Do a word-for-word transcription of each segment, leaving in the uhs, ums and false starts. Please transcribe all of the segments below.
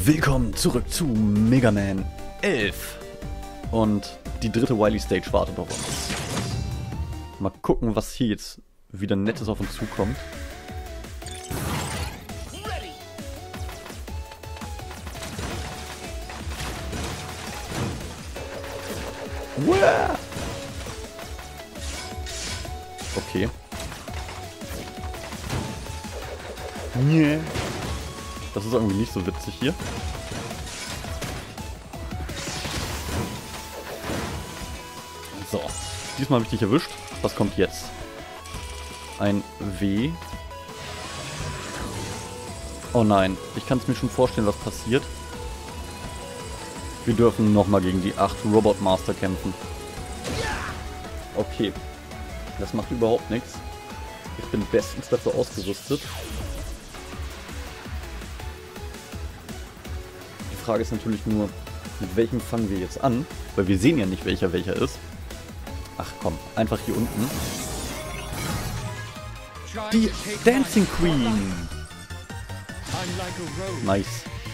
Willkommen zurück zu Mega Man elf. Und die dritte Wily Stage wartet auf uns. Mal gucken, was hier jetzt wieder Nettes auf uns zukommt. Uah! Okay. Nee. Das ist irgendwie nicht so witzig hier. So. Diesmal habe ich dich erwischt. Was kommt jetzt? Ein W. Oh nein. Ich kann es mir schon vorstellen, was passiert. Wir dürfen nochmal gegen die acht Robot Master kämpfen. Okay. Das macht überhaupt nichts. Ich bin bestens dafür ausgerüstet. Die Frage ist natürlich nur, mit welchem fangen wir jetzt an? Weil wir sehen ja nicht, welcher welcher ist. Ach komm, einfach hier unten. Die Dancing Queen! Nice.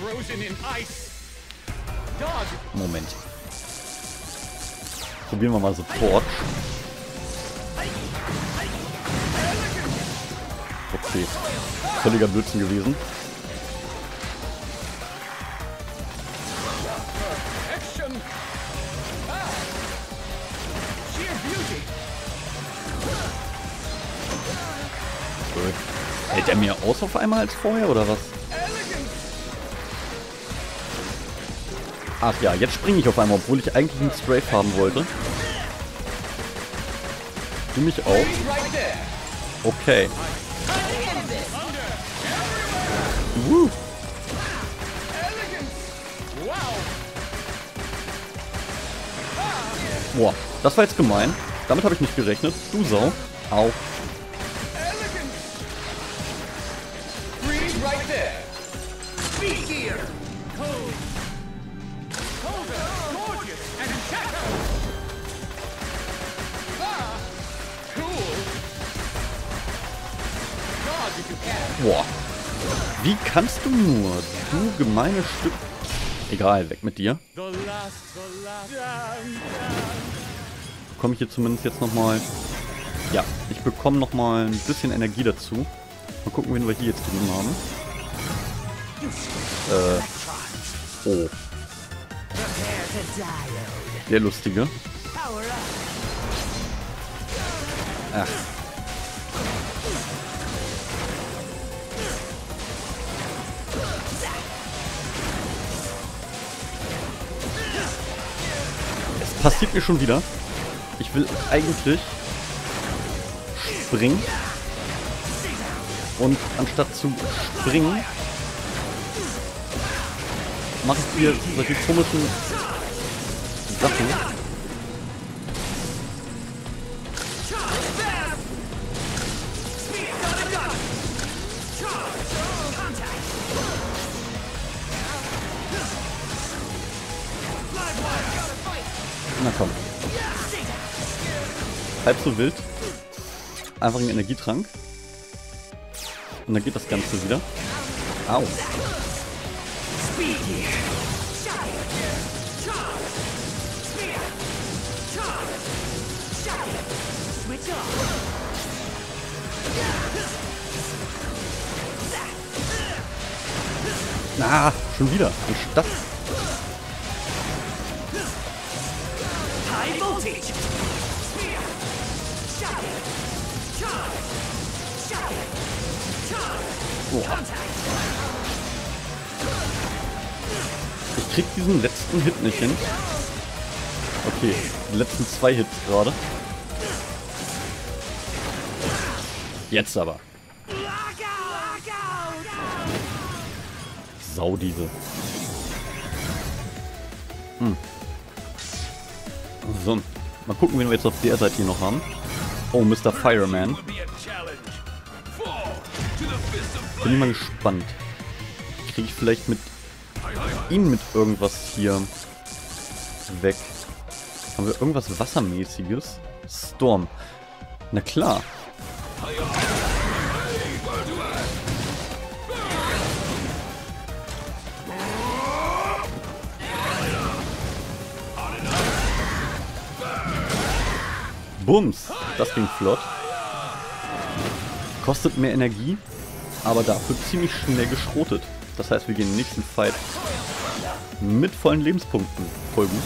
Moment. Probieren wir mal so Torch. Okay. Völliger Blödsinn gewesen. Hält er mir aus auf einmal als vorher, oder was? Ach ja, jetzt springe ich auf einmal, obwohl ich eigentlich einen Strafe haben wollte. Du mich auch. Okay. Uh. Boah, das war jetzt gemein. Damit habe ich nicht gerechnet. Du Sau. Au. Boah. Wie kannst du nur? Du gemeines Stück. Egal, weg mit dir. Bekomme ich hier zumindest jetzt nochmal... Ja, ich bekomme nochmal ein bisschen Energie dazu. Mal gucken, wen wir hier jetzt drüben haben. Äh... Oh. Der Lustige. Ach. Es passiert mir schon wieder. Ich will eigentlich springen. Und anstatt zu springen, mache ich hier solche komischen Sachen. Na komm. Halb so wild. Einfach einen Energietrank. Und dann geht das Ganze wieder. Au. Na, ah, schon wieder. Anstatt. Boah. Ich krieg diesen letzten Hit nicht hin. Okay, die letzten zwei Hits gerade. Jetzt aber. Sau diese. Hm. So, mal gucken, wen wir jetzt auf der Seite hier noch haben. Oh, Mister Fireman. Bin ich mal gespannt. Kriege ich vielleicht mit ihm mit irgendwas hier weg? Haben wir irgendwas Wassermäßiges? Storm. Na klar. Bums. Das ging flott. Kostet mehr Energie, aber dafür ziemlich schnell geschrotet. Das heißt, wir gehen in den nächsten Fight mit vollen Lebenspunkten. Voll gut.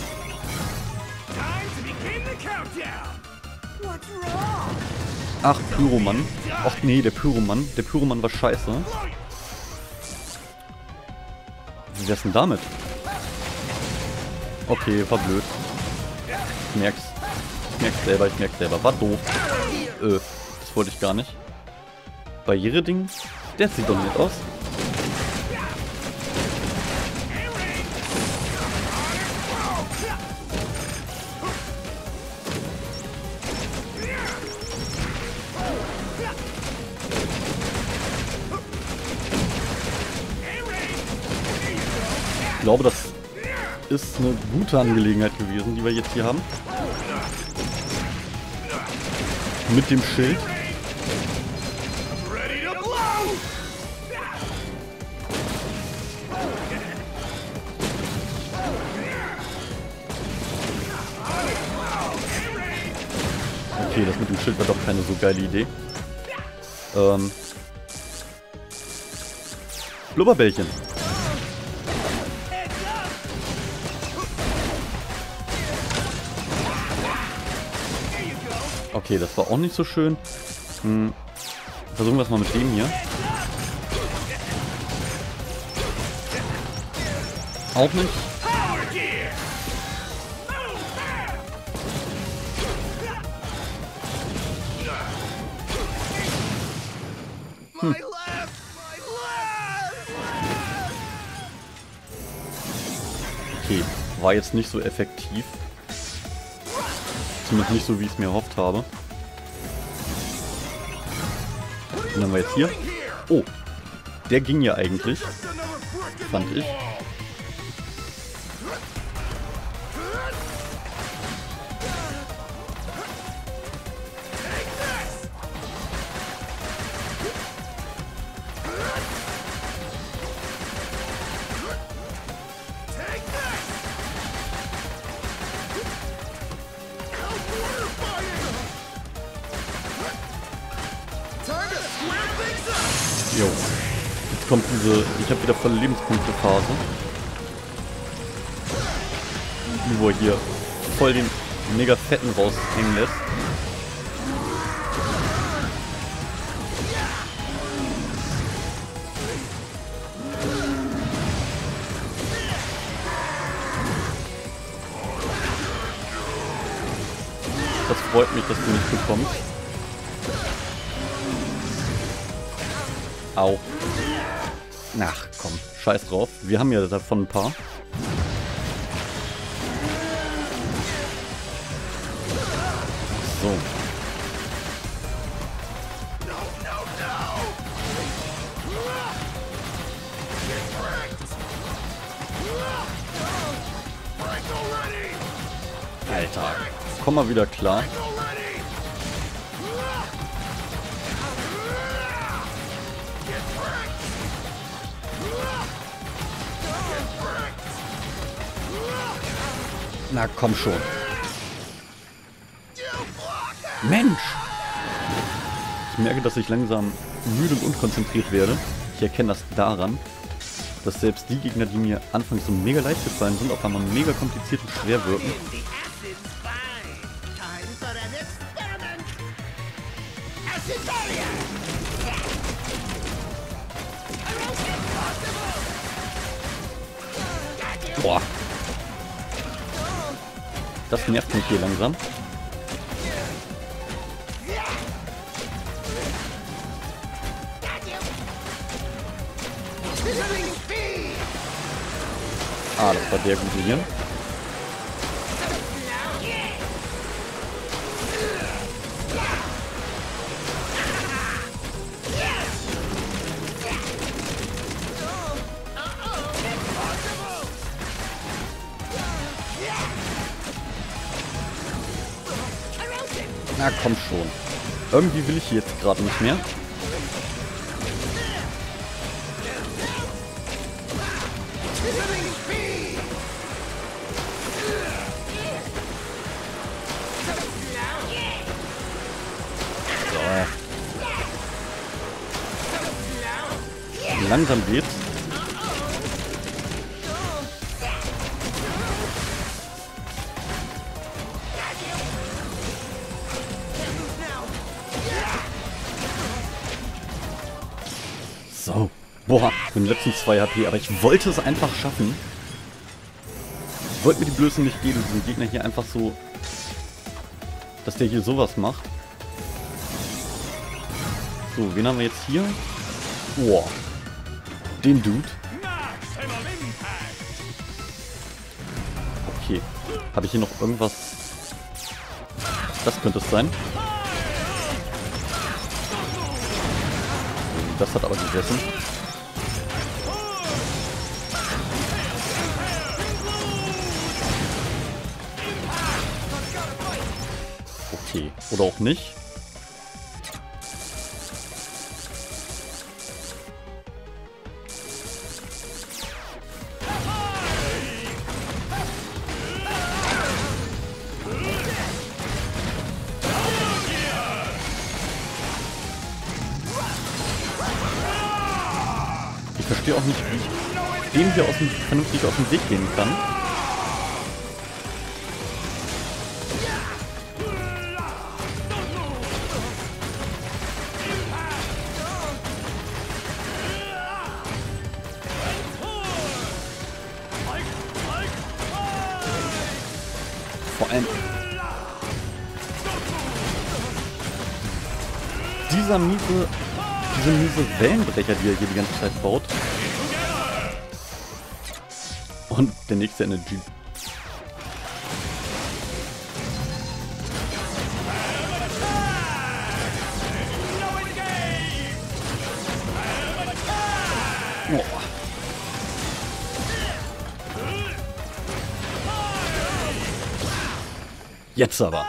Ach, Pyromann. Ach nee, der Pyromann. Der Pyromann war scheiße. Wie wär's denn damit? Okay, war blöd. Ich merk's. Ich merk's selber, ich merk's selber. War doof. Äh, das wollte ich gar nicht. Barriere-Ding? Der sieht doch nett aus. Ich glaube, das ist eine gute Angelegenheit gewesen, die wir jetzt hier haben. Mit dem Schild. Okay, das mit dem Schild war doch keine so geile Idee. Ähm. Blubberbällchen. Okay, das war auch nicht so schön. Hm. Versuchen wir es mal mit dem hier. Auch nicht. Hm. Okay, war jetzt nicht so effektiv. Zumindest nicht so, wie ich es mir erhofft habe. Und dann haben wir jetzt hier. Oh, der ging ja eigentlich. Fand ich. Jo. Jetzt kommt diese, ich habe wieder volle Lebenspunkte-Phase. Wo er hier voll den mega fetten raushängen lässt. Das freut mich, dass du nicht bekommst. Au. Ach komm, scheiß drauf. Wir haben ja davon ein paar. So. Alter, komm mal wieder klar. Na komm schon. Mensch! Ich merke, dass ich langsam müde und unkonzentriert werde. Ich erkenne das daran, dass selbst die Gegner, die mir anfangs so mega leicht gefallen sind, auf einmal mega kompliziert und schwer wirken. Boah. Das nervt mich hier langsam. Ah, das war der gute hier. Na komm schon. Irgendwie will ich jetzt gerade nicht mehr. langsam geht. So. Boah, für den letzten zwei H P. Aber ich wollte es einfach schaffen. Ich wollte mir die Blöße nicht geben, diesen Gegner hier einfach so... Dass der hier sowas macht. So, wen haben wir jetzt hier? Boah. Den Dude. Okay. Habe ich hier noch irgendwas? Das könnte es sein. Das hat aber gegessen. Okay. Oder auch nicht. Ich verstehe auch nicht, wie ich dem hier aus dem, vernünftig aus dem Weg gehen kann. Vor allem dieser miese, diese miese Wellenbrecher, die er hier die ganze Zeit baut. Und der nächste Energy. Oh. Jetzt aber.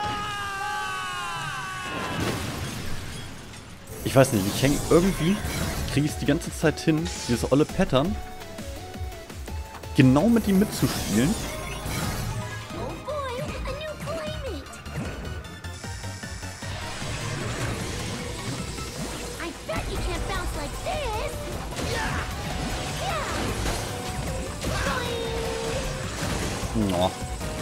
Ich weiß nicht, ich hänge irgendwie, kriege ich es die ganze Zeit hin, dieses olle Pattern genau mit ihm mitzuspielen. Oh.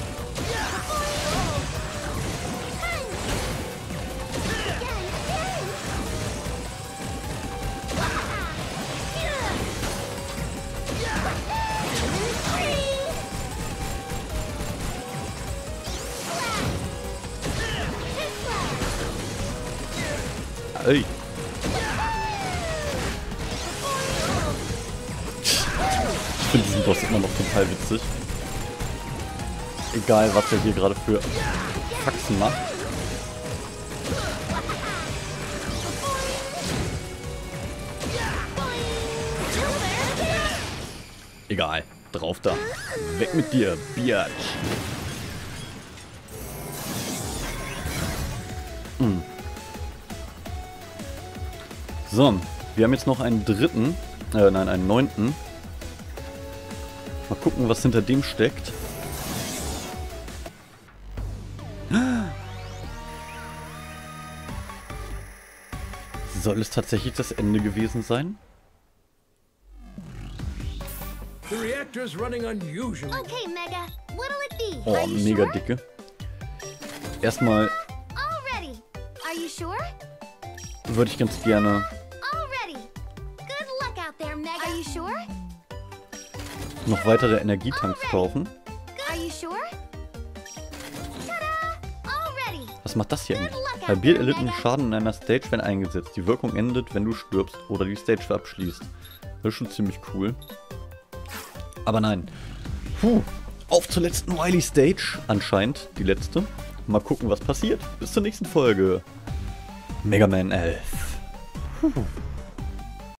Ey. Ich finde diesen Boss immer noch total witzig. Egal, was er hier gerade für Faxen macht. Egal, drauf da. Weg mit dir, Biatch. Hm. So, wir haben jetzt noch einen dritten, äh, nein, einen neunten. Mal gucken, was hinter dem steckt. Soll es tatsächlich das Ende gewesen sein? Oh, mega dicke. Erstmal würde ich ganz gerne noch weitere Energietanks kaufen. Was macht das hier eigentlich? Halbiert erlittenen Schaden in einer Stage, wenn eingesetzt. Die Wirkung endet, wenn du stirbst oder die Stage abschließt. Das ist schon ziemlich cool. Aber nein. Puh. Auf zur letzten Wily Stage. Anscheinend die letzte. Mal gucken, was passiert. Bis zur nächsten Folge. Mega Man elf. Puh.